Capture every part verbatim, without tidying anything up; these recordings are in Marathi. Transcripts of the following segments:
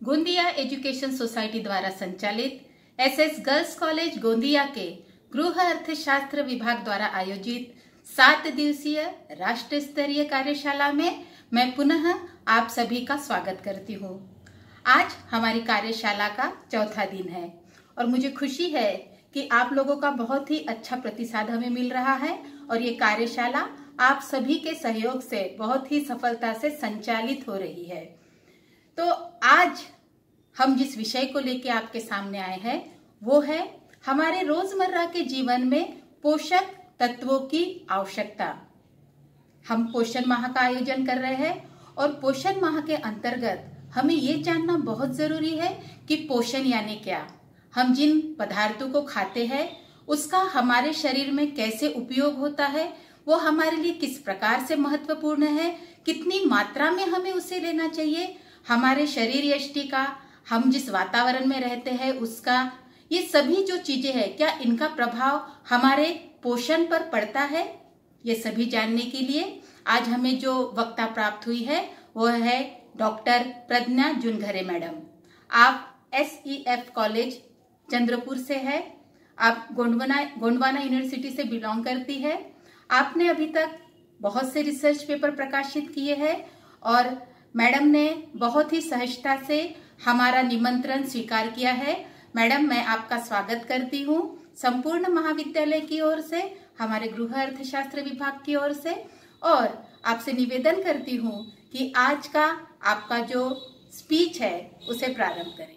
गोंदिया एजुकेशन सोसाइटी द्वारा संचालित एसएस गर्ल्स कॉलेज गोंदिया के गृह अर्थशास्त्र विभाग द्वारा आयोजित सात दिवसीय राष्ट्र स्तरीय कार्यशाला में मैं पुनः आप सभी का स्वागत करती हूँ। आज हमारी कार्यशाला का चौथा दिन है और मुझे खुशी है कि आप लोगों का बहुत ही अच्छा प्रतिसाद हमें मिल रहा है और ये कार्यशाला आप सभी के सहयोग से बहुत ही सफलता से संचालित हो रही है। तो आज हम जिस विषय को लेकर आपके सामने आए हैं वो है हमारे रोजमर्रा के जीवन में पोषक तत्वों की आवश्यकता। हम पोषण माह का आयोजन कर रहे हैं और पोषण माह के अंतर्गत हमें ये जानना बहुत जरूरी है कि पोषण यानी क्या, हम जिन पदार्थों को खाते हैं उसका हमारे शरीर में कैसे उपयोग होता है, वो हमारे लिए किस प्रकार से महत्वपूर्ण है, कितनी मात्रा में हमें उसे लेना चाहिए, हमारे शरीर यष्टि का, हम जिस वातावरण में रहते हैं उसका, ये सभी जो चीजें हैं क्या इनका प्रभाव हमारे पोषण पर पड़ता है, ये सभी जानने के लिए आज हमें जो वक्ता प्राप्त हुई है वो है डॉक्टर प्रज्ञा जुनघरे मैडम। आप S E F college Chandrapur से है, आप गोंडवाना गोंडवाना यूनिवर्सिटी से बिलोंग करती है। आपने अभी तक बहुत से रिसर्च पेपर प्रकाशित किए हैं और मैडम ने बहुत ही सहजता से हमारा निमंत्रण स्वीकार किया है। मैडम, मैं आपका स्वागत करती हूँ संपूर्ण महाविद्यालय की ओर से, हमारे गृह अर्थशास्त्र विभाग की ओर से, और आपसे निवेदन करती हूँ कि आज का आपका जो स्पीच है उसे प्रारंभ करें।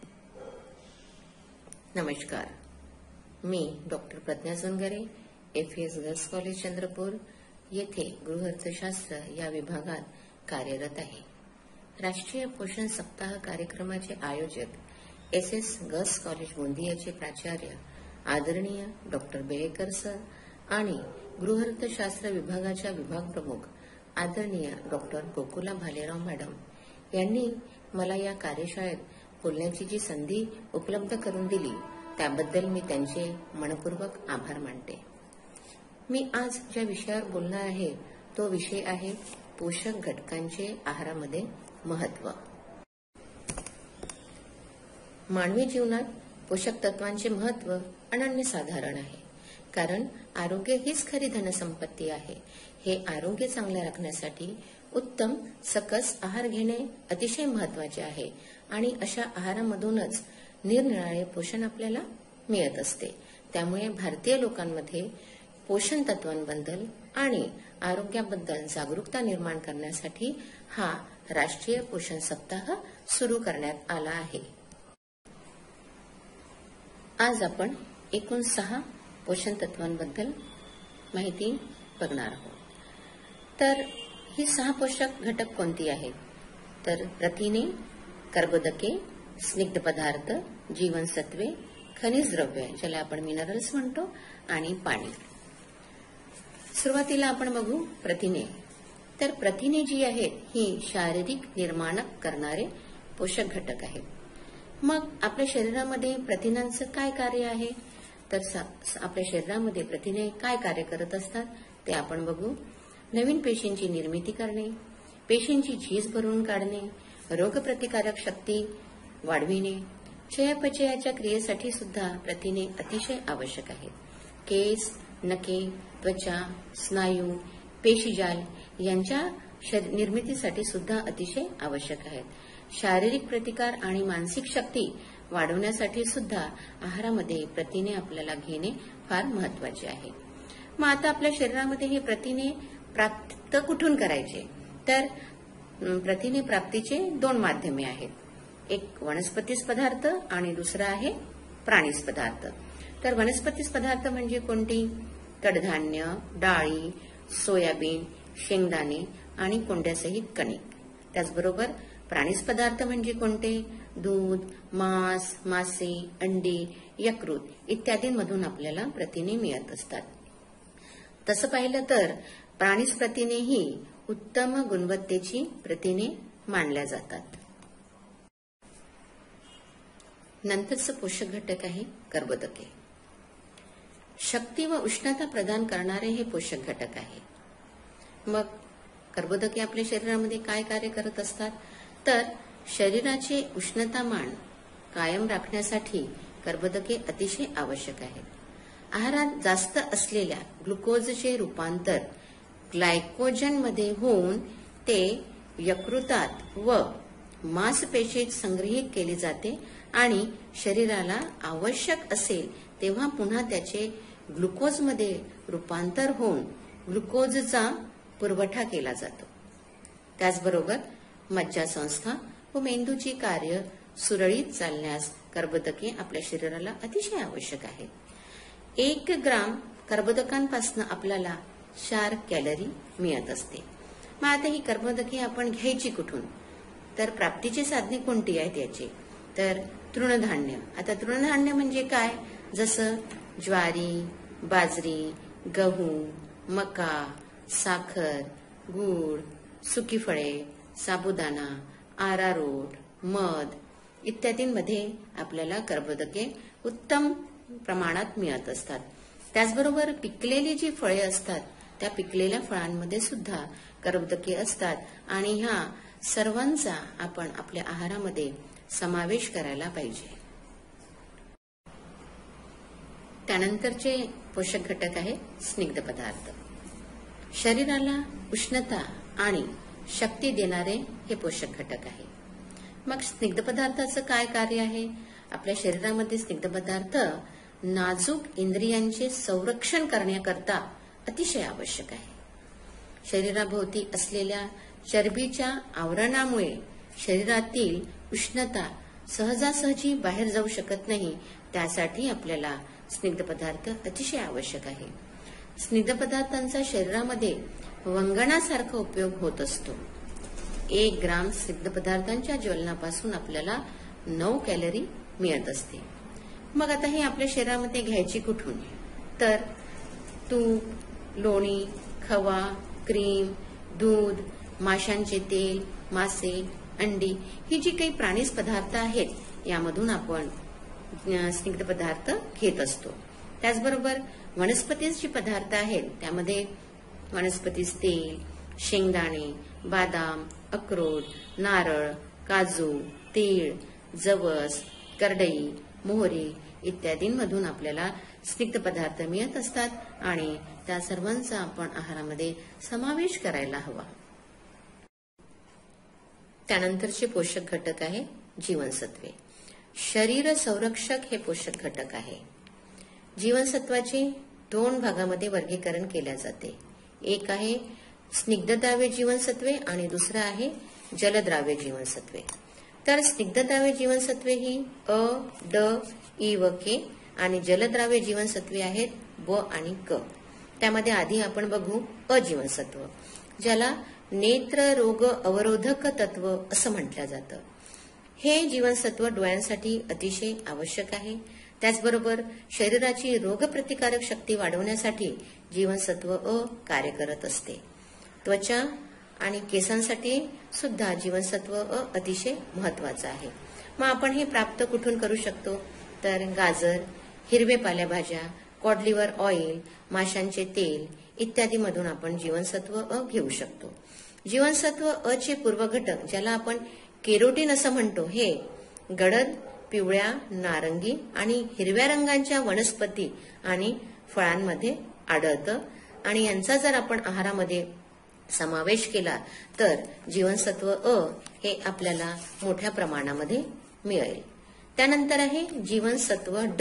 नमस्कार, मी doctor Pragya Junghare, FS girls college Chandrapur येथे गृह अर्थशास्त्र या विभागात कार्यरत आहे। राष्ट्रीय पोषण सप्ताह कार्यक्रमाचे आयोजक एसएस गर्ल्स कॉलेज गोंदियाचे प्राचार्य आदरणीय डॉक्टर बेळेकर सर आणि गृह अर्थशास्त्र विभागाच्या विभाग प्रमुख आदरणीय डॉक्टर गोकुला भालेराव मॅडम यांनी मला या कार्यशाळेत बोलण्याची जी संधी उपलब्ध करून दिली त्याबद्दल मी त्यांचे मनपूर्वक आभार मानते। मी आज ज्या विषयावर बोलणार आहे तो विषय आहे पोषक घटकांचे आहारामध्ये महत्व। मानवी जीवनात पोषक तत्वांचे महत्व अनन्यसाधारण आहे, कारण आरोग्य हीच खरी धनसंपत्ती आहे। हे आरोग्य चांगले राखण्यासाठी उत्तम सकस आहार घेणे अतिशय महत्वाचे आहे आणि अशा आहारामधूनच निरनिराळे पोषण आपल्याला मिळत असते। त्यामुळे भारतीय लोकांमध्ये पोषण तत्वांबद्दल आणि आरोग्याबद्दल जागरूकता निर्माण करण्यासाठी हा राष्ट्रीय पोषण सप्ताह सुरू करण्यात आला आहे। आज आपण एकूण सहा पोषण तत्वांबद्दल माहिती बघणार आहोत। तर ही सहा पोषक घटक कोणती आहेत? तर प्रथिने, कर्बोदके, स्निग्ध पदार्थ, जीवनसत्वे, खनिज द्रव्ये ज्याला आपण मिनरल्स म्हणतो आणि पाणी। सुरुवातीला आपण बघू प्रथिने। तर प्रथिने जी आहेत ही शारीरिक निर्माणक करणारे पोषक घटक आहेत। मग आपल्या शरीरामध्ये प्रथिनांचं काय कार्य आहे? तर आपल्या शरीरामध्ये प्रथिने काय कार्य करत असतात ते आपण बघू। नवीन पेशींची निर्मिती करणे, पेशींची झीज भरून काढणे, रोगप्रतिकारक शक्ती वाढविणे, चयापचयाच्या क्रियेसाठी सुद्धा प्रथिने अतिशय आवश्यक आहेत। केस, नखे, त्वचा, स्नायू, पेशीजाल यांच्या निर्मितीसाठी सुद्धा अतिशय आवश्यक आहेत। शारीरिक प्रतिकार आणि मानसिक शक्ती वाढवण्यासाठी सुद्धा आहारामध्ये प्रथिने आपल्याला घेणे फार महत्वाचे आहे। मग आता आपल्या शरीरामध्ये हे प्रथिने प्राप्त कुठून करायचे? तर प्रथिने प्राप्तीचे दोन माध्यमे आहेत, एक वनस्पतीज पदार्थ आणि दुसरा आहे प्राणीज पदार्थ। तर वनस्पतीज पदार्थ म्हणजे कोणती? कडधान्य, डाळी, सोयाबीन, शेंगदाणे आणि कोंड्यासहित कणिक। त्याचबरोबर प्राणीज पदार्थ म्हणजे कोणते? दूध, मांस, मासे, अंडी, यकृत इत्यादींमधून आपल्याला प्रथिने मिळत असतात। तसं पाहिलं तर प्राणीज प्रथिने ही उत्तम गुणवत्तेची प्रथिने मानल्या जातात। नंतरचं पोषक घटक आहे कर्बोदके। शक्ती व उष्णता प्रदान करणारे हे पोषक घटक आहे। मग कर्बोदके आपल्या शरीरामध्ये काय कार्य करत असतात? तर शरीराचे उष्णतामान कायम राखण्यासाठी कर्बोदके अतिशय आवश्यक आहेत. आहारात जास्त असलेल्या ग्लुकोजचे रूपांतर ग्लायकोजनमध्ये होऊन ते यकृतात व मांसपेशीत संग्रहित केले जाते आणि शरीराला आवश्यक असेल तेव्हा पुन्हा त्याचे ग्लुकोजमध्ये रूपांतर होऊन ग्लुकोजचा पुरवठा केला जातो. त्याचबरोबर मज्जासंस्था व मेंदूची कार्य सुरळीत चालण्यास कर्बोदके आपल्या शरीराला अतिशय आवश्यक आहेत. एक ग्राम कर्बोदकांपासून आपल्याला चार कॅलरी मिळत असते. मग आता ही कर्बोदके आपण घ्यायची कुठून? तर प्राप्तीची साधने कोणती आहेत याची? तर तृणधान्य. आता तृणधान्य म्हणजे काय? जसं ज्वारी, बाजरी, गहू, मका, साखर, गूळ, सुकी फळे, साबुदाणा, आरारोट, मध इत्यादींमध्ये आपल्याला कर्बोदके उत्तम प्रमाणात मिळत असतात. त्याचबरोबर पिकलेली जी फळे असतात त्या पिकलेल्या फळांमध्ये सुद्धा कर्बोदके असतात आणि ह्या सर्वांचा आपण आपल्या आहारामध्ये समावेश करायला पाहिजे. त्यानंतरचे पोषक घटक आहे स्निग्ध पदार्थ. शरीराला उष्णता आणि शक्ती देणारे हे पोषक घटक आहे. मग स्निग्ध पदार्थाचं काय कार्य आहे? आपल्या शरीरामध्ये स्निग्ध पदार्थ नाजूक इंद्रियांचे संरक्षण करण्याकरता अतिशय आवश्यक आहे. शरीराभोवती असलेल्या चरबीच्या आवरणामुळे शरीरातील उष्णता सहजासहजी बाहेर जाऊ शकत नाही. त्यासाठी आपल्याला स्निग्ध पदार्थ अतिशय आवश्यक आहे. स्निग्ध पदार्थांचा शरीरामध्ये वंगणासारखा उपयोग होत असतो. एक ग्राम स्निग्ध पदार्थांच्या ज्वलनापासून आपल्याला नऊ कॅलरी मिळत असते. मग आता हे आपल्या शरीरामध्ये घ्यायची कुठून? तर तूप, लोणी, खवा, क्रीम, दूध, माशांचे तेल, मासे, अंडी ही जी काही प्राणीज पदार्थ आहेत यामधून आपण स्निग्ध पदार्थ घेत असतो. त्याचबरोबर वनस्पतीज जे पदार्थ आहेत त्यामध्ये वनस्पतीज तेल, शेंगदाणे, बदाम, अक्रोड, नारळ, काजू, तीळ, जवस, करडई, मोहरी इत्यादींमधून आपल्याला स्निग्ध पदार्थ मिळत असतात आणि त्या सर्वांचा आपण आहारामध्ये समावेश करायला हवा. त्यानंतरचे पोषक घटक आहे जीवनसत्वे. शरीर संरक्षक हे पोषक घटक आहे. जीवनसत्वाचे दोन भागामध्ये वर्गीकरण केले जाते. एक आहे स्निग्धद्राव्य जीवनसत्वे आणि दुसरं आहे जलद्राव्य जीवनसत्वे. तर स्निग्धद्राव्य जीवनसत्वे ही अ, ड, ई व के आणि जलद्राव्य जीवनसत्वे आहेत ब आणि क. त्यामध्ये आधी आपण बघू अ जीवनसत्व, ज्याला नेत्र रोग अवरोधक तत्व असं म्हटलं जातं. हे जीवनसत्व डोळ्यांसाठी अतिशय आवश्यक आहे. त्याचबरोबर शरीराची रोगप्रतिकारक शक्ती वाढवण्यासाठी जीवनसत्व अ कार्य करत असते. त्वचा आणि केसांसाठी सुद्धा जीवनसत्व अ अतिशय महत्वाचं आहे. मग आपण हे प्राप्त कुठून करू शकतो? तर गाजर, हिरवे पालेभाज्या, कॉड लिव्हर ऑइल, माशांचे तेल इत्यादीमधून आपण जीवनसत्व अ घेऊ शकतो. जीवनसत्व अ चे पूर्वघटक ज्याला आपण केरोटीन असं म्हणतो हे गडद पिवळ्या, नारंगी आणि हिरव्या रंगांच्या वनस्पती आणि फळांमध्ये आढळतं आणि यांचा जर आपण आहारामध्ये समावेश केला तर जीवनसत्व अ हे आपल्याला मोठ्या प्रमाणामध्ये मिळेल. त्यानंतर आहे जीवनसत्व ड.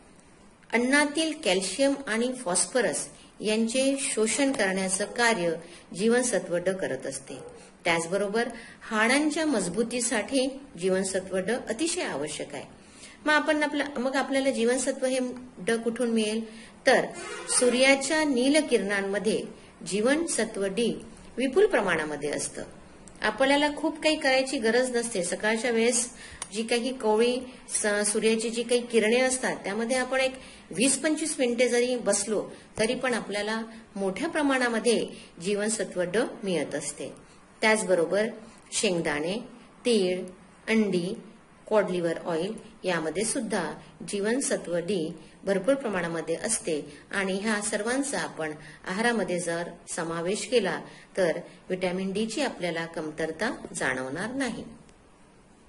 अन्नातील कॅल्शियम आणि फॉस्फरस यांचे शोषण करण्याचं कार्य जीवनसत्व ड करत असते. त्याचबरोबर हाडांच्या मजबूतीसाठी जीवनसत्व ड अतिशय आवश्यक आहे. मग आपण आपल्या मग आपल्याला जीवनसत्व हे ड कुठून मिळेल? तर सूर्याच्या नील किरणांमध्ये जीवनसत्व डी विपुल प्रमाणामध्ये असतं. आपल्याला खूप काही करायची गरज नसते. सकाळच्या वेळेस जी काही कोवळी सूर्याची जी काही किरणे असतात त्यामध्ये आपण एक वीस पंचवीस मिनिटे जरी बसलो तरी पण आपल्याला मोठ्या प्रमाणामध्ये जीवनसत्व ड मिळत असते. त्याचबरोबर शेंगदाणे, तीळ, अंडी, कॉड लिव्हर ऑइल यामध्ये सुद्धा जीवनसत्व डी भरपूर प्रमाणामध्ये असते आणि ह्या सर्वांचा आपण आहारामध्ये जर समावेश केला तर व्हिटॅमिन डी ची आपल्याला कमतरता जाणवणार नाही.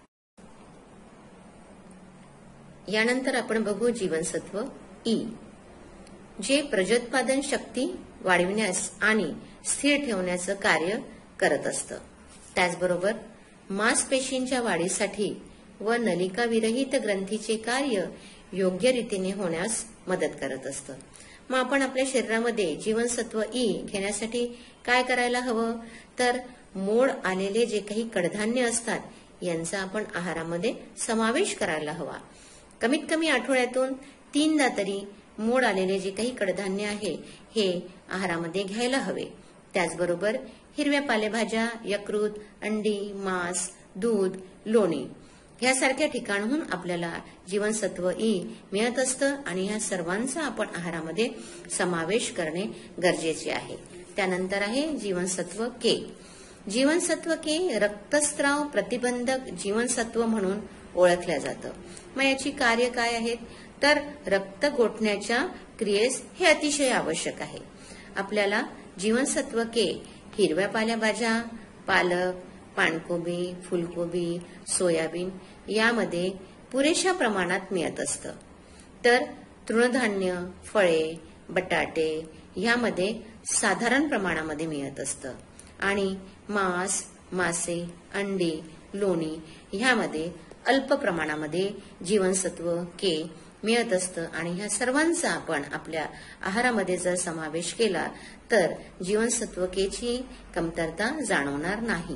यानंतर आपण बघू जीवनसत्व ई, जे प्रजोत्पादन शक्ती वाढविण्यास आणि स्थिर ठेवण्याचं कार्य करत असतं. त्याचबरोबर मांसपेशींच्या वाढीसाठी व नलिका विरहित ग्रंथीचे कार्य योग्य रीतीने होण्यास मदत करत असतं. मग आपण आपल्या शरीरामध्ये जीवनसत्व ई घेण्यासाठी काय करायला हवं, तर मोड आलेले जे काही कडधान्य असतात यांचा आपण आहारामध्ये समावेश करायला हवा. कमीत कमी आठवड्यातून तीनदा तरी मोड आलेले जे काही कडधान्य आहे हे आहारामध्ये घ्यायला हवे. त्याचबरोबर हिरव्या पालेभाज्या, यकृत, अंडी, मांस, दूध, लोणी यासारख्या ठिकाणहून आपल्याला जीवनसत्व ई मिळत असतं आणि ह्या सर्वांचा आपण आहारामध्ये समावेश करणे गरजेचे आहे. त्यानंतर आहे जीवनसत्व के. जीवनसत्व के रक्तस्राव प्रतिबंधक जीवनसत्व म्हणून ओळखलं जातं. मग याची कार्य काय आहेत, तर रक्त गोठण्याच्या क्रियेस हे अतिशय आवश्यक आहे. आपल्याला जीवनसत्व के हिरव्या पालेभाज्या, पालक, पानकोबी, फुलकोबी, सोयाबीन यामध्ये पुरेशा प्रमाणात मिळत असतं. तर तृणधान्य, फळे, बटाटे यामध्ये साधारण प्रमाणामध्ये मिळत असतं आणि मांस, मासे, अंडी, लोणी ह्यामध्ये अल्प प्रमाणामध्ये जीवनसत्व के मिळत असतं आणि ह्या सर्वांचा आपण आपल्या आहारामध्ये जर समावेश केला तर जीवनसत्व के ची कमतरता जाणवणार नाही.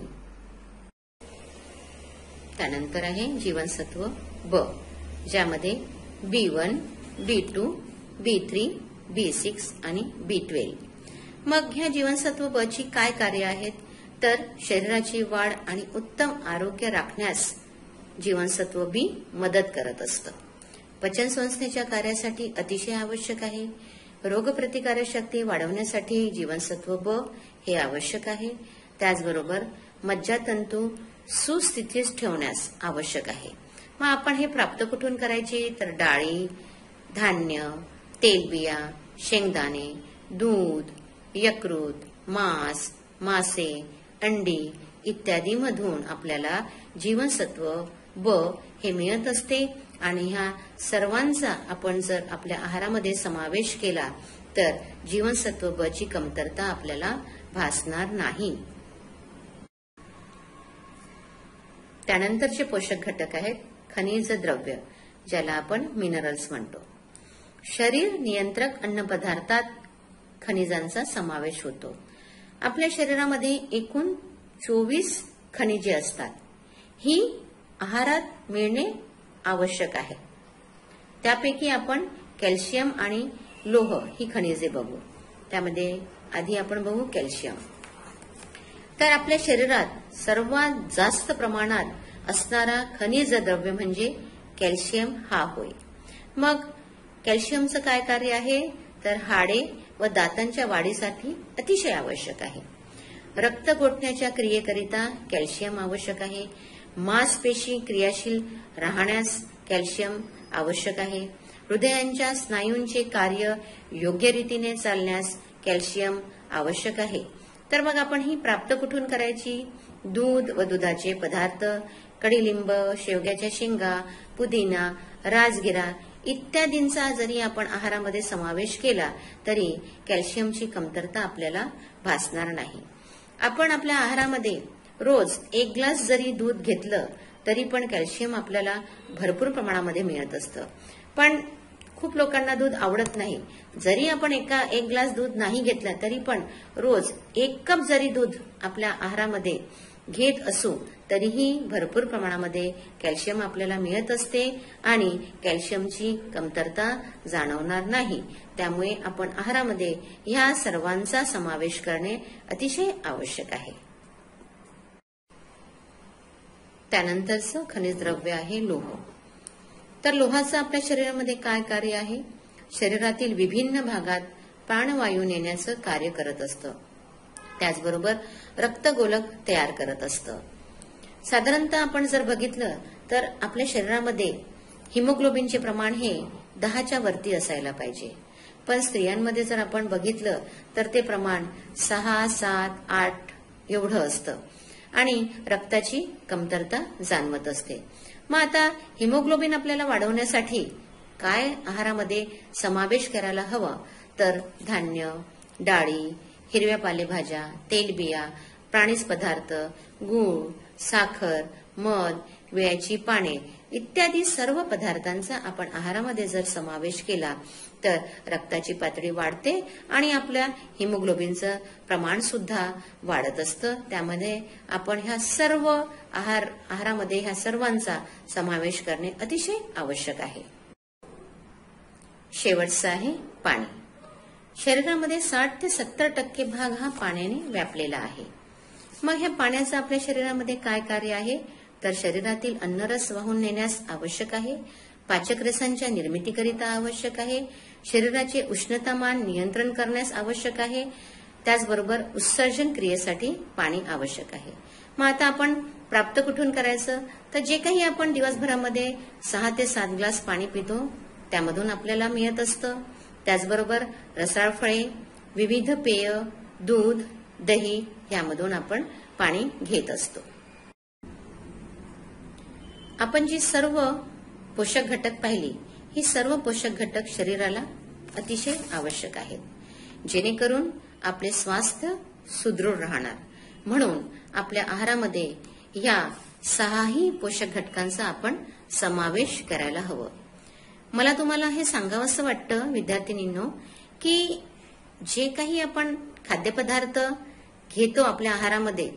त्यानंतर आहे जीवनसत्व ब, ज्यामध्ये B one, B two, B three, B six आणि बी ट्वेल्व. मग ह्या जीवनसत्व ब ची काय कार्य आहेत, तर शरीराची वाढ आणि उत्तम आरोग्य राखण्यास जीवनसत्व बी मदत करत असतं. पचन संस्थेच्या कार्यासाठी अतिशय आवश्यक आहे. रोगप्रतिकारक शक्ती वाढवण्यासाठी जीवनसत्व ब हे आवश्यक आहे. त्याचबरोबर मज्जातंतू सुस्थितीत ठेवण्यास आवश्यक आहे. मग आपण हे प्राप्त कुठून करायचे, तर डाळी, धान्य, तेलबिया, शेंगदाणे, दूध, यकृत, मांस, मासे, अंडी इत्यादी मधून आपल्याला जीवनसत्व ब हे मिळत असते आणि ह्या सर्वांचा आपण जर आपल्या आहारामध्ये समावेश केला तर जीवनसत्व ब ची कमतरता आपल्याला भासणार नाही. त्यानंतरचे पोषक घटक आहेत खनिज द्रव्य, ज्याला आपण मिनरल्स म्हणतो. शरीर नियंत्रक अन्नपदार्थात खनिजांचा समावेश होतो. आपल्या शरीरामध्ये एकूण चोवीस खनिजे असतात. ही आहारात मिळणे आवश्यक आहे. त्यापैकी आपण कॅल्शियम आणि लोह ही खनिजे बघू. त्यामध्ये आधी आपण बघू कॅल्शियम. तर आपल्या शरीरात सर्वात जास्त प्रमाणात असणारा खनिज द्रव्य म्हणजे कॅल्शियम हा होय. मग कॅल्शियमचं काय कार्य आहे, तर हाडे व दातांच्या वाढीसाठी अतिशय आवश्यक आहे. रक्त गोठण्याच्या क्रियेकरिता कॅल्शियम आवश्यक आहे. मांसपेशी क्रियाशील राहण्यास कॅल्शियम आवश्यक आहे. हृदयांच्या स्नायूंचे कार्य योग्य रीतीने चालण्यास कॅल्शियम आवश्यक आहे. तर मग आपण ही प्राप्त कुठून करायची, दूध व दुधाचे पदार्थ, कडीलिंब, शेवग्याच्या शेंगा, पुदिना, राजगिरा इत्यादींचा जरी आपण आहारामध्ये समावेश केला तरी कॅल्शियमची कमतरता आपल्याला भासणार नाही. आपण आपल्या आहारामध्ये रोज एक ग्लास जरी दूध घेतलं तरी पण कॅल्शियम आपल्याला भरपूर प्रमाणामध्ये मिळत असतं. पण खूप लोकांना दूध आवडत नाही. जरी आपण एका एक ग्लास दूध नाही घेतलं तरी पण रोज एक कप जरी दूध आपल्या आहारामध्ये घेत असू तरीही भरपूर प्रमाणामध्ये कॅल्शियम आपल्याला मिळत असते आणि कॅल्शियमची कमतरता जाणवणार नाही. त्यामुळे आपण आहारामध्ये ह्या सर्वांचा समावेश करणे अतिशय आवश्यक आहे. त्यानंतरचं खनिज द्रव्य आहे लोह. तर लोहाचं आपल्या शरीरामध्ये काय कार्य आहे, शरीरातील विभिन्न भागात प्राणवायू नेण्याचं कार्य करत असतं. त्याचबरोबर रक्तगोलक तयार करत असतं. साधारणतः आपण जर बघितलं तर आपल्या शरीरामध्ये हिमोग्लोबिनचे प्रमाण हे दहाच्या वरती असायला पाहिजे. पण स्त्रियांमध्ये जर आपण बघितलं तर ते प्रमाण सहा, सात, आठ एवढं असतं. आणि रक्ताची कमतरता जाणवत असते. मग आता हिमोग्लोबिन आपल्याला वाढवण्यासाठी काय आहारामध्ये समावेश करायला हवा, तर धान्य, डाळी, हिरव्या पालेभाज्या, तेलबिया, प्राणीज पदार्थ, गूळ, साखर, मध, विळ्याची पाने इत्यादी सर्व पदार्थांचा आपण आहारामध्ये जर समावेश केला तर रक्ताची पातळी वाढते आणि आपल्या हिमोग्लोबिनचं प्रमाण सुद्धा वाढत असतं. त्यामध्ये आपण ह्या सर्व आहार आहारामध्ये ह्या सर्वांचा समावेश करणे अतिशय आवश्यक आहे. शेवटचं आहे पाणी. शरीरामध्ये साठ ते सत्तर टक्के भाग हा पाण्याने व्यापलेला आहे. मग ह्या पाण्याचं आपल्या शरीरामध्ये काय कार्य आहे, तर शरीरातील अन्नरस वाहून नेण्यास आवश्यक आहे, पाचक रसांच्या निर्मितीकरिता आवश्यक आहे, शरीराचे उष्णतामान नियंत्रण करण्यास आवश्यक आहे, त्याचबरोबर उत्सर्जन क्रियेसाठी पाणी आवश्यक आहे. मग आता आपण प्राप्त कुठून करायचं, तर जे काही आपण दिवसभरामध्ये सहा ते सात ग्लास पाणी पितो त्यामधून आपल्याला मिळत असतं. त्याचबरोबर रसाळ फळे, विविध पेय, दूध, दही यामधून आपण पाणी घेत असतो. आपण जी सर्व पोषक घटक पाहिली, ही सर्व पोषक घटक शरीराला अतिशय आवश्यक आहेत, जेणेकरून आपले स्वास्थ्य सुदृढ राहणार. म्हणून आपल्या आहारामध्ये या सहाही पोषक घटकांचा आपण समावेश करायला हवं. मला तुम्हाला हे सांगावंसं वाटतं विद्यार्थिनींनो, की जे काही आपण खाद्यपदार्थ घेतो आपल्या आहारामध्ये,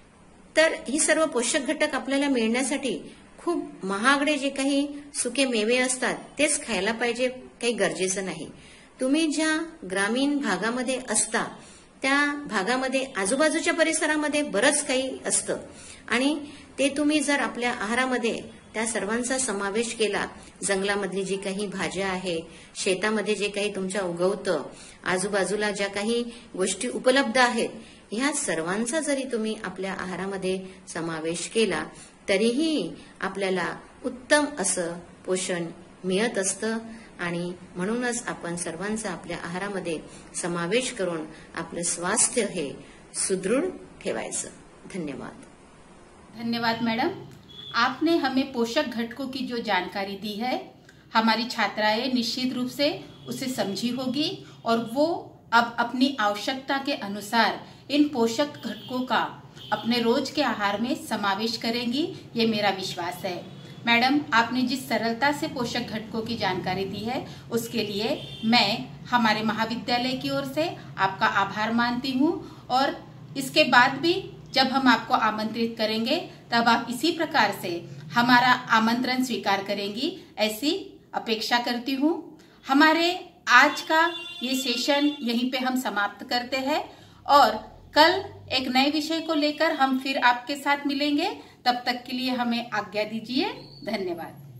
तर ही सर्व पोषक घटक आपल्याला मिळण्यासाठी खूप महागडे जे काही सुके मेवे असतात तेच खायला पाहिजे, काही गरजेचं नाही. तुम्ही ज्या ग्रामीण भागामध्ये असता त्या भागामध्ये आजूबाजूच्या परिसरामध्ये बरंच काही असतं आणि ते तुम्ही जर आपल्या आहारामध्ये त्या सर्वांचा समावेश केला, जंगलामधली जी काही भाज्या आहे, शेतामध्ये जे काही तुमच्या उगवतं, आजूबाजूला ज्या काही गोष्टी उपलब्ध आहेत, ह्या सर्वांचा जरी तुम्ही आपल्या आहारामध्ये समावेश केला तरीही आपल्याला उत्तम असं पोषण मिळत असतं. आणि म्हणूनच आपण सर्वांचा आपल्या आहारामध्ये समावेश करून आपलं स्वास्थ्य हे सुदृढ ठेवायचं. धन्यवाद. धन्यवाद मैडम, आपने हमें पोषक घटकों की जो जानकारी दी है, हमारी छात्राएं निश्चित रूप से उसे समझी होगी और वो अब अपनी आवश्यकता के अनुसार इन पोषक घटकों का अपने रोज के आहार में समावेश करेंगी, ये मेरा विश्वास है. मैडम, आपने जिस सरलता से पोषक घटकों की जानकारी दी है उसके लिए मैं हमारे महाविद्यालय की ओर से आपका आभार मानती हूँ और इसके बाद भी जब हम आपको आमंत्रित करेंगे तब आप इसी प्रकार से हमारा आमंत्रण स्वीकार करेंगी, ऐसी अपेक्षा करती हूँ. हमारे आज का ये सेशन यहीं पे हम समाप्त करते हैं और कल एक नए विषय को लेकर हम फिर आपके साथ मिलेंगे. तब तक के लिए हमें आज्ञा दीजिए. धन्यवाद.